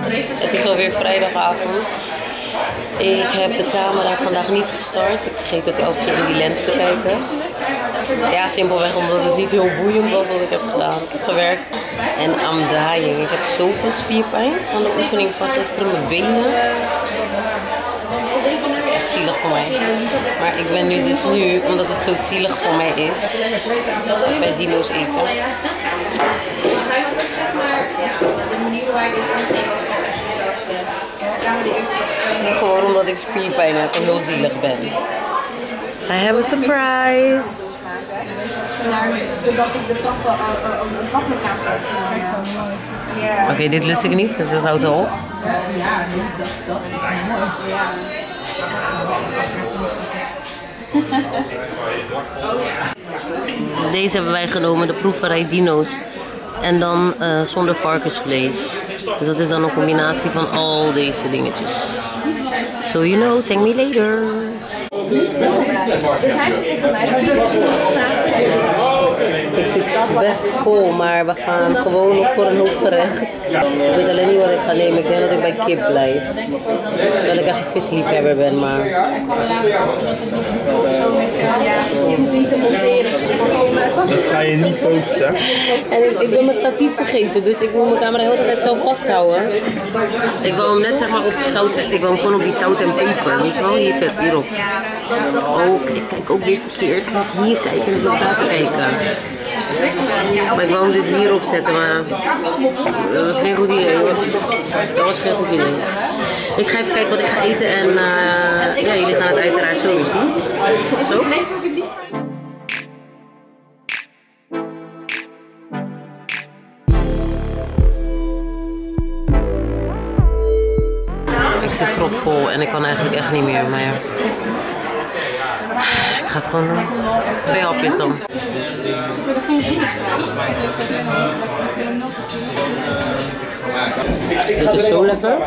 Het is alweer vrijdagavond. Ik heb de camera vandaag niet gestart. Ik vergeet ook elke keer in die lens te kijken. Ja, simpelweg omdat het niet heel boeiend was wat ik heb gedaan. Ik heb gewerkt en I'm dying. Ik heb zoveel spierpijn van de oefening van gisteren. Mijn benen. Het is echt zielig voor mij. Maar ik ben nu dus omdat het zo zielig voor mij is, bij dino's eten. Gewoon omdat ik spierpijn heb en heel zielig ben. I have a surprise. Doordat ik de traplocatie had genomen. Oké, dit lust ik niet, dus dat houdt al op. Ja, dat is mooi. Deze hebben wij genomen, de proeverij dino's. En dan zonder varkensvlees. Dus dat is dan een combinatie van al deze dingetjes. So you know, thank me later. Ik zit best vol, maar we gaan gewoon nog voor een hoofdgerecht. Ik weet alleen niet wat ik ga nemen. Ik denk dat ik bij kip blijf. Terwijl ik echt een visliefhebber ben, maar... Dat ga je niet posten. En ik ben mijn statief vergeten, dus ik moet mijn camera de hele tijd zelf vasthouden. Ik wou hem net zeg maar op zout, ik wou hem gewoon op die zout en peper, weet je wel? Hier zit, hierop. Oh, ik kijk ook weer verkeerd. Ik moet hier kijken en ik moet daar kijken. Maar ik wou hem dus hierop zetten, maar dat was geen goed idee hoor. Dat was geen goed idee. Ik ga even kijken wat ik ga eten en ja, jullie gaan het uiteraard zo zien. Tot zo. Ik zit propvol en ik kan eigenlijk echt niet meer, maar ja. Ik ga het gewoon doen. 2 hapjes dan. Dit is zo lekker.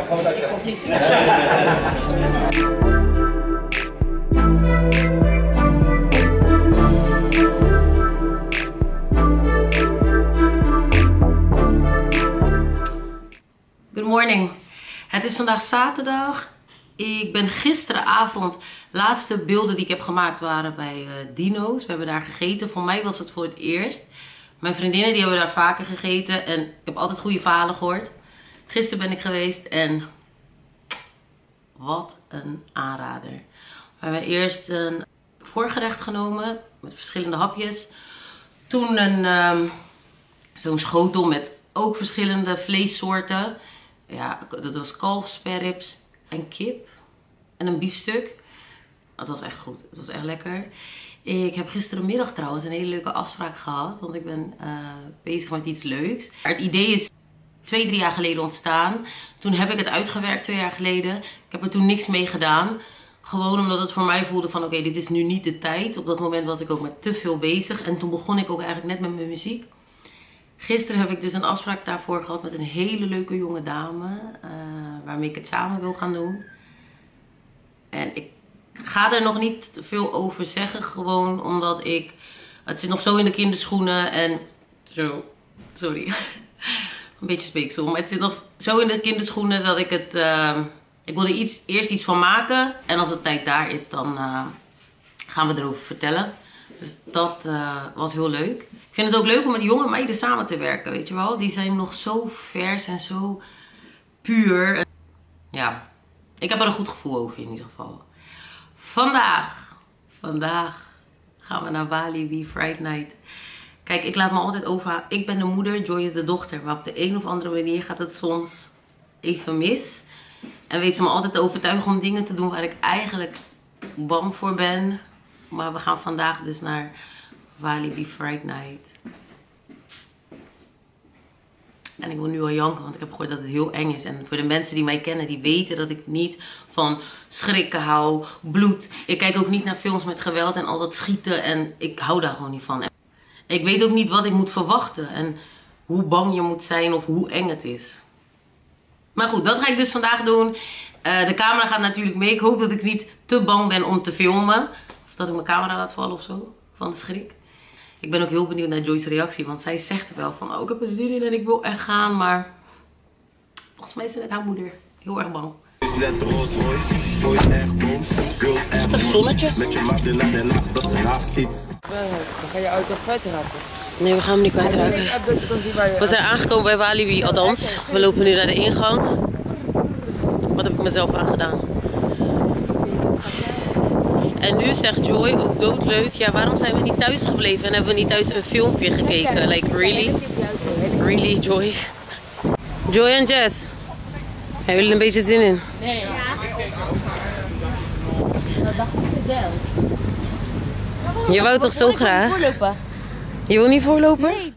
Good morning. Het is vandaag zaterdag. Ik ben gisteravond, laatste beelden die ik heb gemaakt waren bij Dino's. We hebben daar gegeten. Voor mij was het voor het eerst. Mijn vriendinnen die hebben daar vaker gegeten en ik heb altijd goede verhalen gehoord. Gisteren ben ik geweest en wat een aanrader. We hebben eerst een voorgerecht genomen met verschillende hapjes. Toen zo'n schotel met ook verschillende vleessoorten. Ja, dat was kalfsperrips en kip en een biefstuk. Dat was echt goed. Het was echt lekker. Ik heb gisterenmiddag trouwens een hele leuke afspraak gehad. Want ik ben bezig met iets leuks. Het idee is 2-3 jaar geleden ontstaan. Toen heb ik het uitgewerkt 2 jaar geleden. Ik heb er toen niks mee gedaan. Gewoon omdat het voor mij voelde van oké, dit is nu niet de tijd. Op dat moment was ik ook met te veel bezig. En toen begon ik ook eigenlijk net met mijn muziek. Gisteren heb ik dus een afspraak daarvoor gehad met een hele leuke jonge dame. Waarmee ik het samen wil gaan doen. En ik ga er nog niet veel over zeggen. Gewoon omdat het zit nog zo in de kinderschoenen. En zo, sorry. Een beetje speeksel. Maar het zit nog zo in de kinderschoenen dat ik het... ik wilde eerst iets van maken. En als het tijd daar is, dan gaan we erover vertellen. Dus dat was heel leuk. Ik vind het ook leuk om met jonge meiden samen te werken, weet je wel. Die zijn nog zo vers en zo puur. Ja, ik heb er een goed gevoel over in ieder geval. Vandaag gaan we naar Walibi Fright Night. Kijk, ik laat me altijd over. Ik ben de moeder, Joy is de dochter. Maar op de een of andere manier gaat het soms even mis. En weet ze me altijd te overtuigen om dingen te doen waar ik eigenlijk bang voor ben. Maar we gaan vandaag dus naar Walibi Fright Night. En ik wil nu al janken, want ik heb gehoord dat het heel eng is. En voor de mensen die mij kennen, die weten dat ik niet van schrikken hou, bloed. Ik kijk ook niet naar films met geweld en al dat schieten. En ik hou daar gewoon niet van. Ik weet ook niet wat ik moet verwachten. En hoe bang je moet zijn of hoe eng het is. Maar goed, dat ga ik dus vandaag doen. De camera gaat natuurlijk mee. Ik hoop dat ik niet te bang ben om te filmen. Of dat ik mijn camera laat vallen of zo. Van de schrik. Ik ben ook heel benieuwd naar Joy's reactie. Want zij zegt wel van, oh, ik heb er zin in en ik wil echt gaan. Maar Volgens mij is het net haar moeder. Heel erg bang. Is net Rolls Royce, nooit echt boos. Girls echt Wat een zonnetje. met je maat in de nacht, dat is haast iets. Dan ga je auto kwijtraken. Nee, we gaan hem niet kwijtraken. We zijn aangekomen bij Walibi, althans. We lopen nu naar de ingang. Wat heb ik mezelf aangedaan? En nu zegt Joy, ook doodleuk, ja, waarom zijn we niet thuis gebleven en hebben we niet thuis een filmpje gekeken? Like, really? Really, Joy? Joy en Jess, hebben jullie een beetje zin in? Nee. Dat dacht ik gezellig. Je wou toch zo graag? Voorlopen. Je wil niet voorlopen? Nee.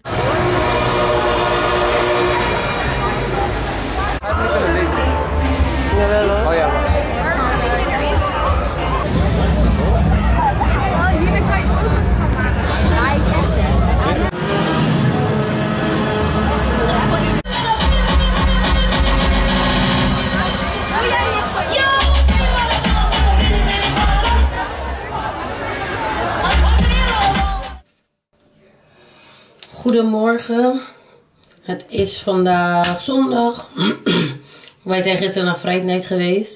Jawel hoor. Oh ja. Goedemorgen. Het is vandaag zondag. Wij zijn gisteren naar Fright Night geweest.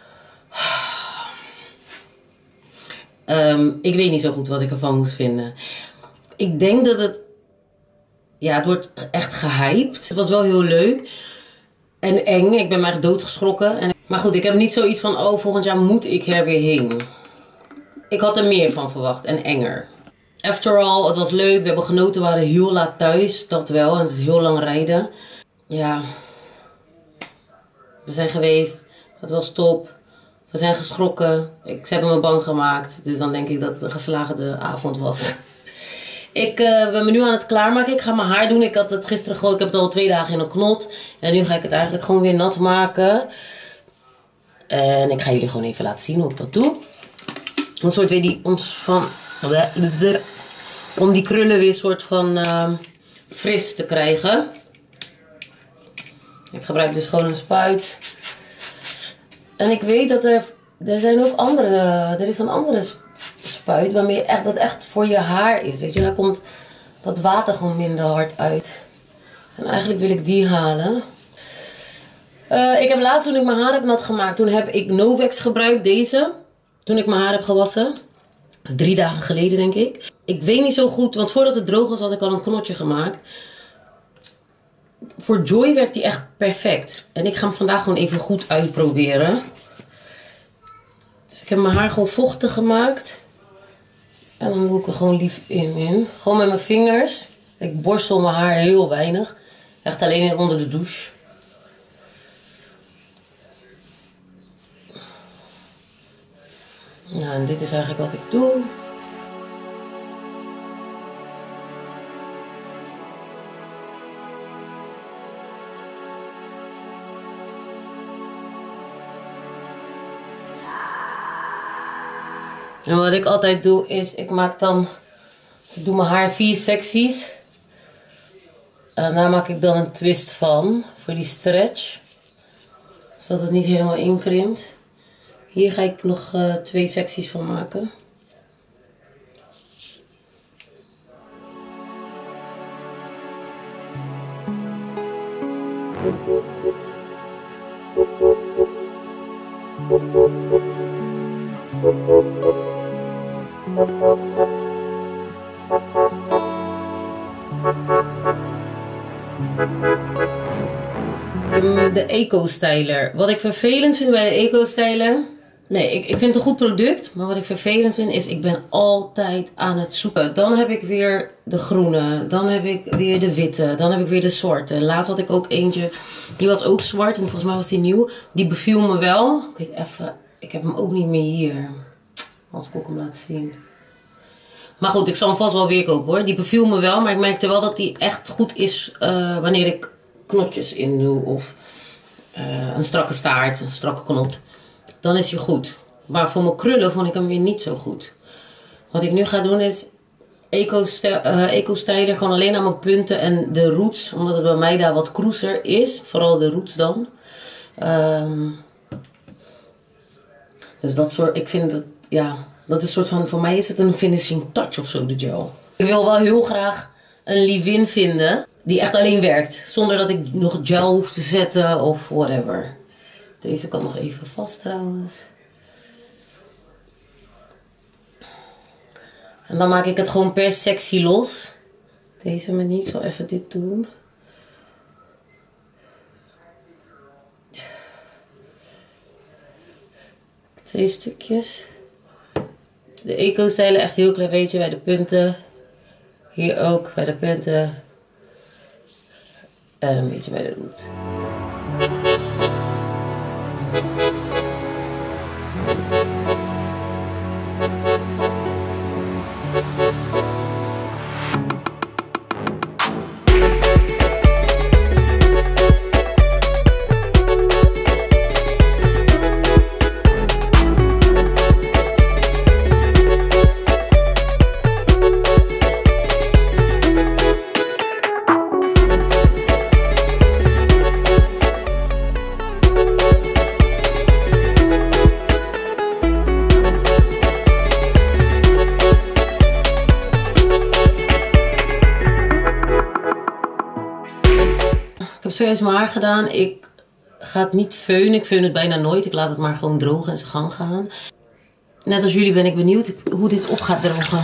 Ik weet niet zo goed wat ik ervan moet vinden. Ik denk dat het... Ja, het wordt echt gehyped. Het was wel heel leuk. En eng. Ik ben me echt doodgeschrokken. Maar goed, ik heb niet zoiets van... Oh, volgend jaar moet ik er weer heen. Ik had er meer van verwacht. En enger. After all, het was leuk. We hebben genoten. We waren heel laat thuis. Dat wel. En het is heel lang rijden. Ja. We zijn geweest. Het was top. We zijn geschrokken. Ze hebben me bang gemaakt. Dus dan denk ik dat het een geslaagde avond was. Ik ben me nu aan het klaarmaken. Ik ga mijn haar doen. Ik had het gisteren gewoon. Ik heb het al 2 dagen in een knot. En nu ga ik het eigenlijk gewoon weer nat maken. En ik ga jullie gewoon even laten zien hoe ik dat doe. Een soort weer die ons van... Om die krullen weer een soort van fris te krijgen. Ik gebruik dus gewoon een spuit. En ik weet dat er zijn ook andere... Er is een andere spuit waarmee dat echt voor je haar is. Weet je, daar komt dat water gewoon minder hard uit. En eigenlijk wil ik die halen. Ik heb laatst, toen ik mijn haar heb nat gemaakt, toen heb ik Novex gebruikt, deze. Toen ik mijn haar heb gewassen. Dat is 3 dagen geleden, denk ik. Ik weet niet zo goed, want voordat het droog was had ik al een knotje gemaakt. Voor Joy werkt die echt perfect. En ik ga hem vandaag gewoon even goed uitproberen. Dus ik heb mijn haar gewoon vochtig gemaakt. En dan doe ik er gewoon lief in. Gewoon met mijn vingers. Ik borstel mijn haar heel weinig. Echt alleen onder de douche. Nou, en dit is eigenlijk wat ik doe. En wat ik altijd doe is, ik doe mijn haar in 4 secties. En daar maak ik dan een twist van, voor die stretch. Zodat het niet helemaal inkrimpt. Hier ga ik nog 2 secties van maken. De Eco-styler. Wat ik vervelend vind bij de Eco-styler... Nee, ik vind het een goed product. Maar wat ik vervelend vind is, ik ben altijd aan het zoeken. Dan heb ik weer de groene. Dan heb ik weer de witte. Dan heb ik weer de zwarte. Laatst had ik ook eentje. Die was ook zwart. En volgens mij was die nieuw. Die beviel me wel. Ik weet even. Ik heb hem ook niet meer hier. Als ik ook hem laat zien. Maar goed, ik zal hem vast wel weer kopen hoor. Die beviel me wel. Maar ik merkte wel dat die echt goed is wanneer ik knotjes in doe. Of een strakke staart. Een strakke knot. Dan is hij goed. Maar voor mijn krullen vond ik hem weer niet zo goed. Wat ik nu ga doen is Eco-styler. Gewoon alleen aan mijn punten en de roots. Omdat het bij mij daar wat kroeser is. Vooral de roots dan. Dus dat soort, ik vind dat, ja, dat is een soort van, voor mij is het een finishing touch of zo, de gel. Ik wil wel heel graag een leave-in vinden. Die echt alleen werkt. Zonder dat ik nog gel hoef te zetten of whatever. Deze kan nog even vast trouwens. En dan maak ik het gewoon per sectie los. Deze manier. Ik zal even dit doen. Twee stukjes. De eco-stijlen echt heel klein beetje bij de punten. Hier ook bij de punten. En een beetje bij de root. Ik heb zojuist mijn haar gedaan. Ik ga het niet feunen. Ik feun het bijna nooit. Ik laat het maar gewoon drogen en zijn gang gaan. Net als jullie ben ik benieuwd hoe dit op gaat drogen.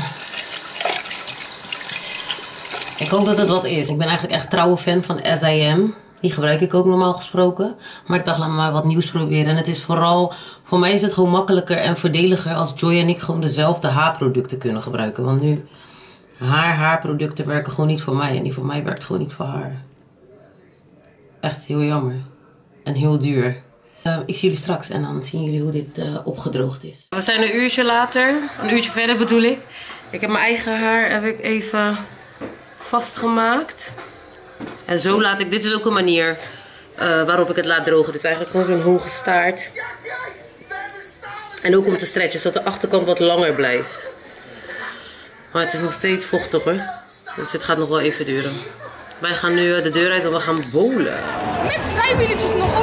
Ik hoop dat het wat is. Ik ben eigenlijk echt trouwe fan van S.I.M. Die gebruik ik ook normaal gesproken. Maar ik dacht, laat me maar wat nieuws proberen. En het is vooral, voor mij is het gewoon makkelijker en voordeliger als Joy en ik gewoon dezelfde haarproducten kunnen gebruiken. Want nu, haarproducten werken gewoon niet voor mij. En die voor mij werkt gewoon niet voor haar. Echt heel jammer. En heel duur. Ik zie jullie straks en dan zien jullie hoe dit opgedroogd is. We zijn een uurtje later. Een uurtje verder bedoel ik. Ik heb mijn eigen haar even vastgemaakt. En zo laat ik... Dit is ook een manier waarop ik het laat drogen. Dus eigenlijk gewoon zo'n hoge staart. En ook om te stretchen, zodat de achterkant wat langer blijft. Maar het is nog steeds vochtig hoor. Dus dit gaat nog wel even duren. Wij gaan nu de deur uit en we gaan bowlen. Met zijwieletjes nog ook.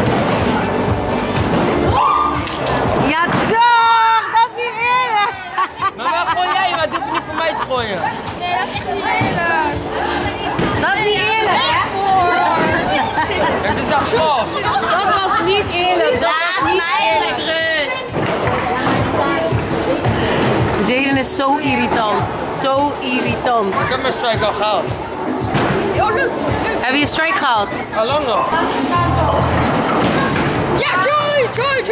Ja, toch! Dat is niet eerlijk! Maar waar gooi jij? Wat hoef je niet voor mij te gooien? Nee, dat is echt niet eerlijk. Dat is niet eerlijk, hè? Het is toch vals? Dat was niet eerlijk. Dat was niet eerlijk, Rust. Jaden is zo irritant. Zo irritant. Ik heb mijn strike al gehaald. Oh, leuk. Heb je een strike gehaald? Al lang nog. Ja, Joy!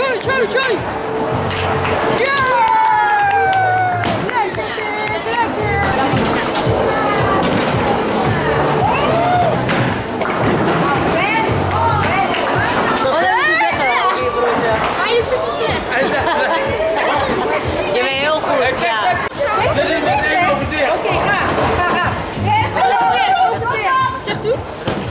Ja! Lekker! Hij is super slecht. Hij zegt Je bent heel goed. Ja. dit is het even op het deur. Oké, ga. Zegt u?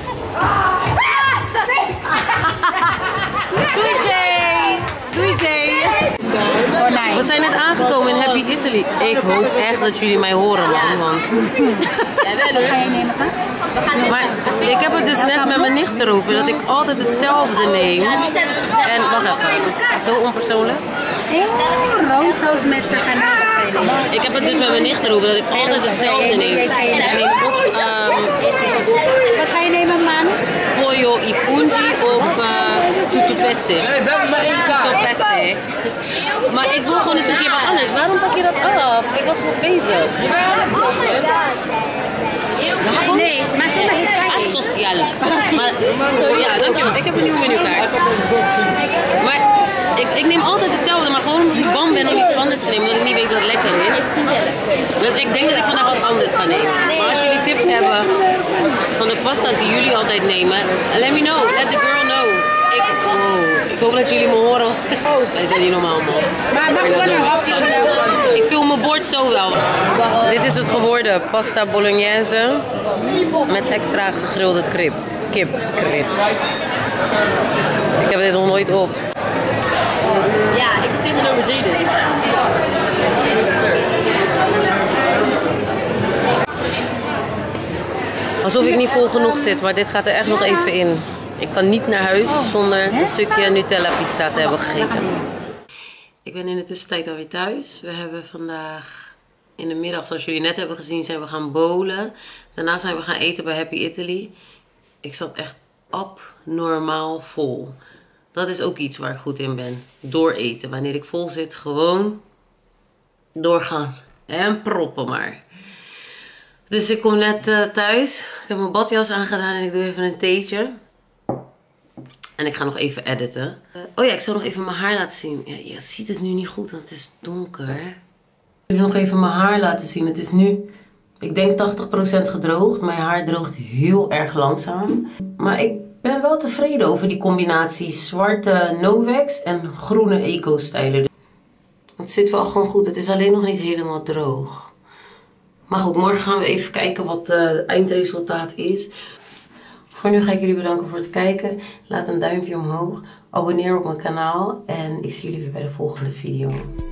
Doei Jay! Doei Jay! We zijn net aangekomen in Happy Italy. Ik hoop echt dat jullie mij horen man, want... Maar ik heb het dus net met mijn nicht erover dat ik altijd hetzelfde neem. En wacht even, het is zo onpersoonlijk. Roomsaus met garnalen. Ik heb het dus met mijn nicht erover dat ik altijd hetzelfde neem. Ik neem of Wat ga je nemen, man? pollo i funghi of tutupesse. Nee, dat is maar één kaart. Tutupesse. Maar ik wil gewoon eens een keer wat anders. Waarom pak je dat af? Ik was nog bezig. Nee, maar zeg maar iets uit. Asociaal. Maar ja, dankjewel. Ik heb een nieuwe menukaart. Maar ik neem altijd hetzelfde, maar gewoon omdat ik bang ben om iets anders te nemen, omdat ik niet weet wat lekker is. Dus ik denk dat ik vandaag wat anders ga nemen. Maar als jullie tips hebben van de pasta's die jullie altijd nemen, let me know. Let the girl know. Ik hoop dat jullie me horen. Wij zijn niet normaal, man. Maar mag gewoon een hapje van. Ik vul mijn bord zo wel. Dit is het geworden. Pasta bolognese met extra gegrilde kipkrib. Ik heb dit nog nooit op. Ja, ik zit tegenover Jaden. Alsof ik niet vol genoeg zit, maar dit gaat er echt nog even in. Ik kan niet naar huis zonder een stukje Nutella pizza te hebben gegeten. Ik ben in de tussentijd alweer thuis. We hebben vandaag In de middag, zoals jullie net hebben gezien, zijn we gaan bowlen. Daarna zijn we gaan eten bij Happy Italy. Ik zat echt abnormaal vol. Dat is ook iets waar ik goed in ben. Dooreten. Wanneer ik vol zit, gewoon doorgaan. En proppen maar. Dus ik kom net thuis. Ik heb mijn badjas aangedaan en ik doe even een theetje. En ik ga nog even editen. Oh ja, ik zal nog even mijn haar laten zien. Ja, je ziet het nu niet goed, want het is donker. Ik wil nog even mijn haar laten zien. Het is nu, ik denk 80% gedroogd. Mijn haar droogt heel erg langzaam. Maar ik ben wel tevreden over die combinatie zwarte Novex en groene Eco-styler. Het zit wel gewoon goed. Het is alleen nog niet helemaal droog. Maar goed, morgen gaan we even kijken wat het eindresultaat is. Voor nu ga ik jullie bedanken voor het kijken. Laat een duimpje omhoog. Abonneer op mijn kanaal. En ik zie jullie weer bij de volgende video.